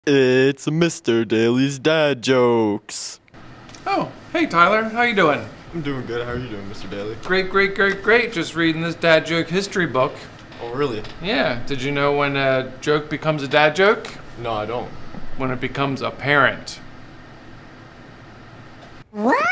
It's Mr. Dailey's Dad Jokes. Oh, hey Tyler, how you doing? I'm doing good. How are you doing, Mr. Dailey? Great. Just reading this dad joke history book. Oh, really? Yeah, did you know when a joke becomes a dad joke? No, I don't. When it becomes apparent. What?